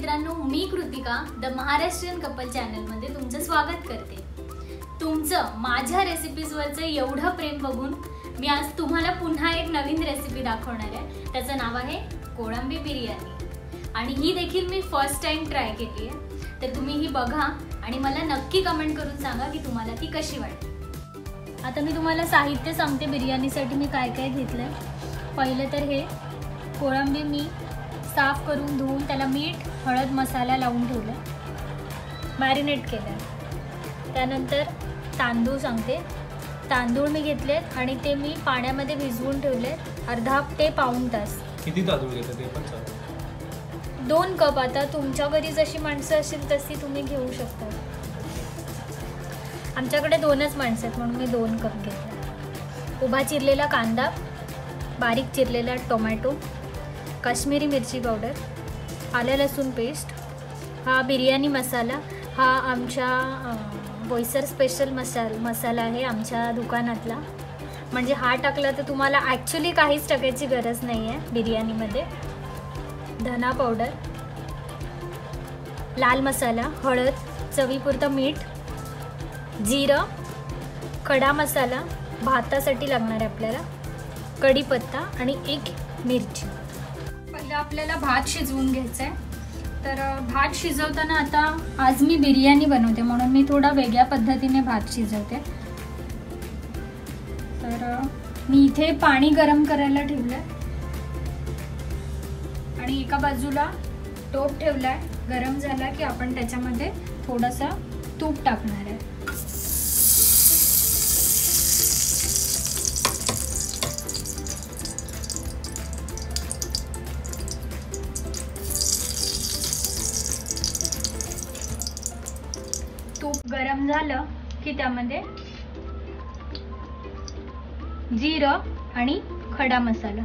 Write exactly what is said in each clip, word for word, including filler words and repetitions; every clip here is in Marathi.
मित्रांनो, मी कृतिका द महाराष्ट्रीयन कपल चॅनलमध्ये तुमचं स्वागत करते। तुमचं माझ्या रेसिपीजवरचं एवढं प्रेम बघून मी आज तुम्हाला पुन्हा एक नवीन रेसिपी दाखवणार आहे। त्याचं नाव आहे कोळंबी बिर्याणी आणि ही देखील मी फर्स्ट टाइम ट्राय केली आहे। तर तुम्ही ही बघा आणि मला नक्की कमेंट करून सांगा की तुम्हाला ती कशी वाटली। आता मी तुम्हाला साहित्य सांगते बिर्याणीसाठी मी काय काय घेतलंय। पहिलं तर हे कोळंबी मी साफ करून धुवून त्याला मीठ हळद मसाला लावून ठेवलं, मॅरिनेट केलं। त्यानंतर तांदूळ सांगते, तांदूळ मी घेतलेत आणि ते मी पाण्यामध्ये भिजवून ठेवले अर्धा ते पाऊण तास। किती तांदूळ घेतात ते पण सांगा। दोन कप, आता तुमच्या घरी जशी माणसं असेल तशी तुम्ही घेऊ शकता। आमच्याकडे दोनच माणसं आहेत म्हणून मी दोन कप घेतले। उभा चिरलेला कांदा, बारीक चिरलेला टोमॅटो, काश्मीरी मिरची पावडर, आलं लसूण पेस्ट, हा बिर्याणी मसाला, हा आमच्या बोईसर स्पेशल मसाल मसाला आहे आमच्या दुकानातला। म्हणजे हा टाकला तर तुम्हाला ॲक्च्युली काहीच टाकायची गरज नाही आहे बिर्याणीमध्ये। धना पावडर, लाल मसाला, हळद, चवीपुरतं मीठ, जिरं, खडा मसाला भातासाठी लागणार आहे आपल्याला, कढीपत्ता आणि एक मिरची। पहिलं आपल्याला भात शिजवून घ्यायचा आहे। तर भात शिजवताना आता आज मी बिर्याणी बनवते म्हणून मी थोडा वेगळ्या पद्धतीने भात शिजवते। तर मी इथे पाणी गरम करायला ठेवलंय आणि एका बाजूला टोप ठेवलाय। गरम झाला की आपण त्याच्यामध्ये थोडासा तूप टाकणार आहे। तूप गरम झालं की त्यामध्ये जिरं आणि खडा मसाला,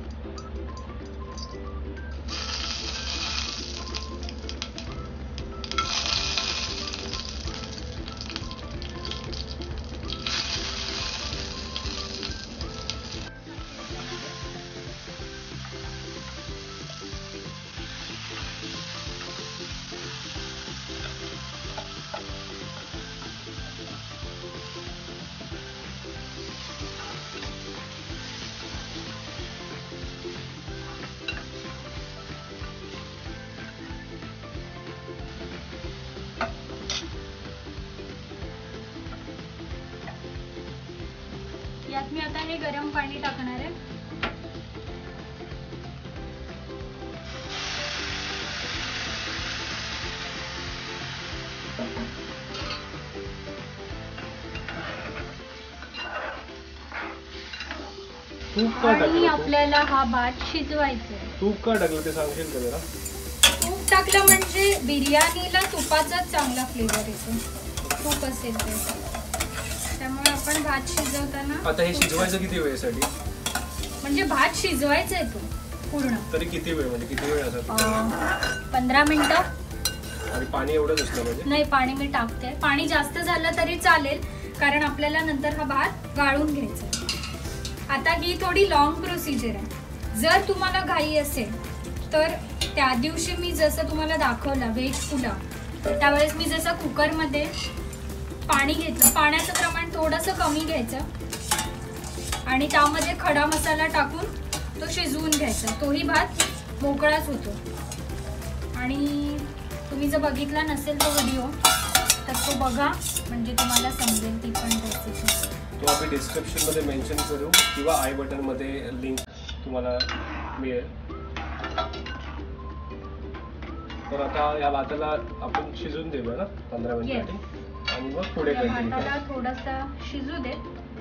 यात मी आता हे गरम पाणी टाकणार आहे। तूप का आणि टाकलं? आपल्याला हा भात शिजवायचा आहे। तूप का टाकलं ते सांगशील का जरा? तूप टाकलं म्हणजे बिर्याणीला तुपाचा चांगला फ्लेवर येतो, तूप असेल तर। त्यामुळे आपण भात शिजवताना आता हे शिजवायचं किती वेळेसाठी? म्हणजे भात शिजवायचा आहे तो पूर्ण तरी किती वेळ, म्हणजे किती वेळ असं? पंधरा मिनिटं। आणि पाणी एवढंच असतं म्हणजे? नाही, पाणी मी टाकते। पाणी जास्त झालं तरी चालेल कारण आपल्याला नंतर हा भात गाळून घ्यायचा। आता ही थोडी लॉंग प्रोसिजर आहे। जर तुम्हाला घाई असेल तर त्या दिवशी मी जसं तुम्हाला दाखवला व्हेज पुलाव, त्यावेळेस मी जसं कुकरमध्ये पाणी घेतलं, पाण्याचं प्रमाण थोडंसं कमी घ्यायचं आणि त्यामध्ये खडा मसाला टाकून तो शिजवून घ्यायचा। तोही भात मोकळाच होतो। आणि तुम्ही जर बघितला नसेल तो व्हिडिओ तर तो बघा, म्हणजे तुम्हाला समजेल ती पण रेसिपी। तो आम्ही डिस्क्रिप्शनमध्ये मेन्शन करू किंवा आय बटनमध्ये लिंक तुम्हाला मिळेल। तर आता या भाताला आपण शिजून देऊया ना पंधरा मिनिटांसाठी आणि मग पुढे कंटिन्यू करू। भाताला थोडासा शिजू दे।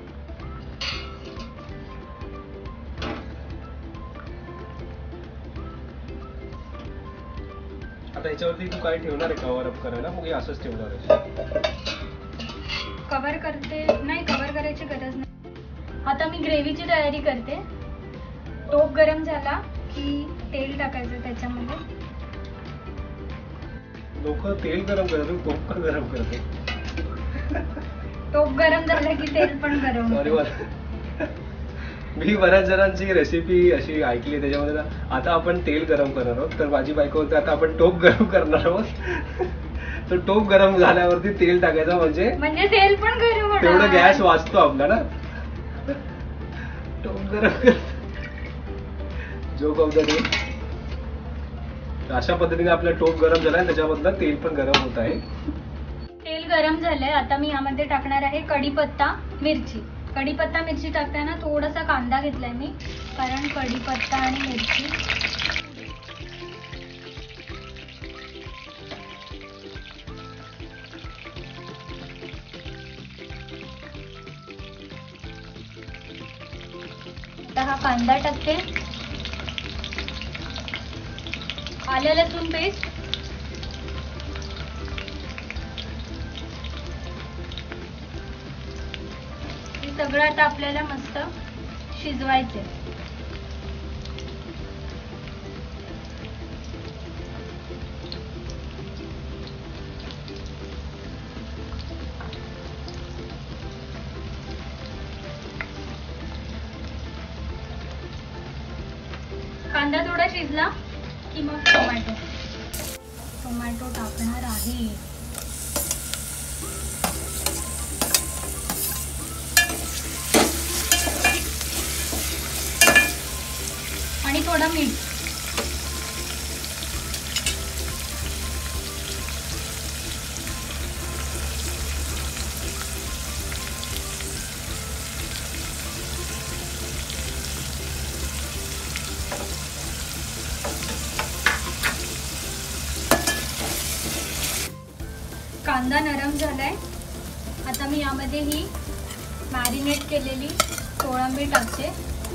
आता याच्यावरती तू काय ठेवणार आहे कव्हर अप करायला? मग हे असंच ठेवणार आहे? कव्हर करते नाही, कव्हर करायची गरज नाही। आता मी ग्रेव्हीची तयारी करते। टोप गरम झाला की तेल टाकायचं त्याच्यामध्ये। लोक तेल गरम करतात, टोप पण गरम करते। टोप गरम झालं की तेल पण गरम सॉरी मी बऱ्याच जणांची रेसिपी अशी ऐकली त्याच्यामध्ये ना, आता आपण तेल गरम करणार आहोत, तर माझी बायको होते आता आपण टोप गरम करणार आहोत. तर टोप गरम झाल्यावरती तेल टाकायचं, म्हणजे म्हणजे तेल पण गरम होणार, तेवढं गॅस वाचतो आपला ना. टोप गरम कर, जोक ऑफ द डे. अशा पद्धतीने आपला टोप गरम झालाय, त्याच्यामधलं तेल पण गरम होत आहे. तेल गरम झालंय. आता मी यामध्ये टाकणार आहे कढीपत्ता, मिरची. कढीपत्ता मिरची टाकताना थोडासा कांदा घेतलाय मी, कारण कढीपत्ता आणि मिरची आता हा कांदा टाकते. आलं लसूण पेस्ट, हे सगळं आता आपल्याला मस्त शिजवायचे. कांदा थोडा शिजला की मग टोमॅटो टोमॅटो टाकणार आहे. आणि थोडा मीठ. कांदा नरम झालाय. आता मी यामध्ये ही मॅरिनेट केलेली कोळंबी टाकते.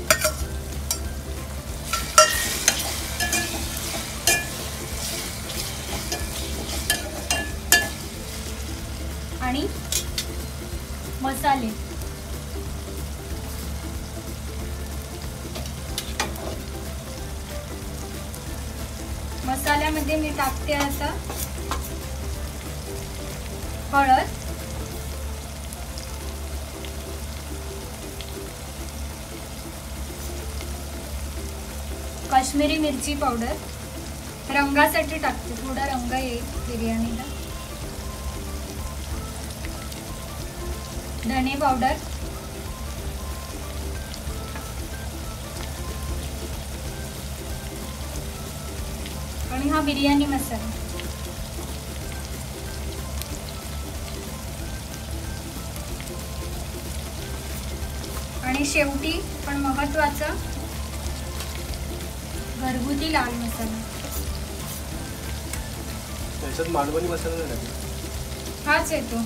आणि मसाले, मसाल्यामध्ये मी टाकते आता हळद, काश्मीरी मिरची पावडर, रंगासाठी टाकते, थोडा रंग येईल बिर्याणीला. धने पावडर, आणि हा बिर्याणी मसाला. आणि शेवटी पण महत्त्वाचं घरगुती लाल मसाला. त्याच्यात मालवणी मसाला नाही लागेल, हाच येतो.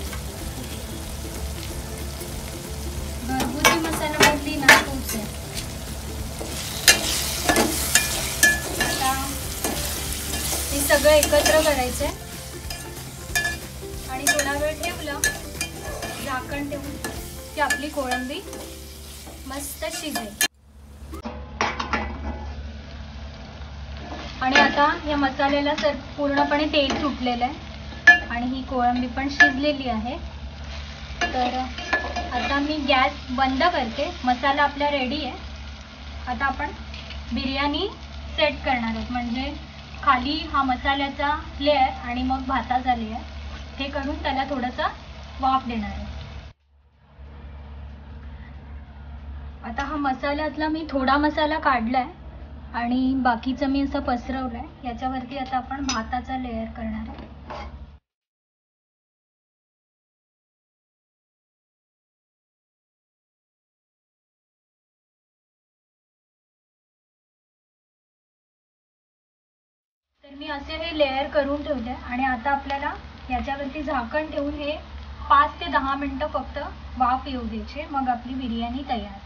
घरगुती मसाला बोलली ना तोच आहे. आता हे सगळं एकत्र करायचंय आणि थोडा वेळ ठेवलं झाकण ठेवून की आपली कोळंबी मस्त शिजेल. आणि आता या मसाल्याला सर पूर्णपणे तेल सुटलेलं आहे आणि ही कोळंबी पण शिजलेली आहे. तर आता मी गॅस बंद करते. मसाला आपला रेडी आहे. आता आपण बिर्याणी सेट करणार आहोत, म्हणजे खाली हा मसाल्याचा लेअर आणि मग भाताचा लेअर, हे करून त्याला थोडंसं वाफ देणार आहे. आता हा मसाल्यातला मी थोडा मसाला काढलाय आणि बाकीचं मी असं पसरवलंय. याच्यावरती आता आपण भाताचा लेअर करणार आहे. तर मी असे हे लेअर करून ठेवले आणि आता आपल्याला याच्यावरती झाकण ठेवून हे पाच ते दहा मिनिटं फक्त वाफ येऊ द्यायचे, मग आपली बिर्याणी तयार.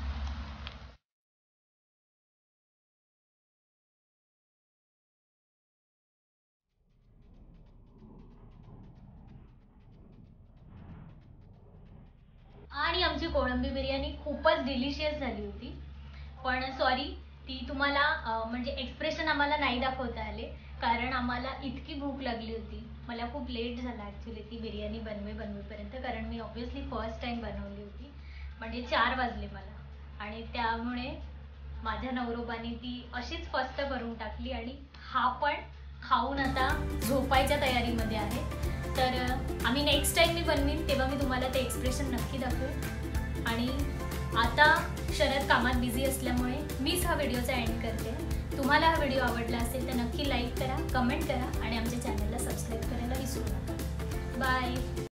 आणि आमची कोळंबी बिर्याणी खूपच डिलिशियस झाली होती. पण सॉरी, ती तुम्हाला म्हणजे एक्सप्रेशन आम्हाला नाही दाखवता आले, कारण आम्हाला इतकी भूक लागली होती. मला खूप लेट झाला ॲक्च्युली ती बिर्याणी बनवे बनवेपर्यंत, कारण मी ऑब्व्हियसली फर्स्ट टाईम बनवली होती. म्हणजे चार वाजले मला आणि त्यामुळे माझ्या नवरोबाने ती अशीच फस्त करून टाकली आणि हा पण खाऊन आता झोपायच्या तयारीमध्ये आहे. तर आम्ही नेक्स्ट टाइम मी बनवीन तेव्हा मी तुम्हाला ते एक्सप्रेशन नक्की दाखवेन. आणि आता शरद कामात बिझी असल्यामुळे मीच हा व्हिडिओचा एंड करते. तुम्हाला हा व्हिडिओ आवडला असेल तर नक्की लाईक करा, कमेंट करा आणि आमच्या चॅनलला सबस्क्राईब करायला विसरू नका. बाय.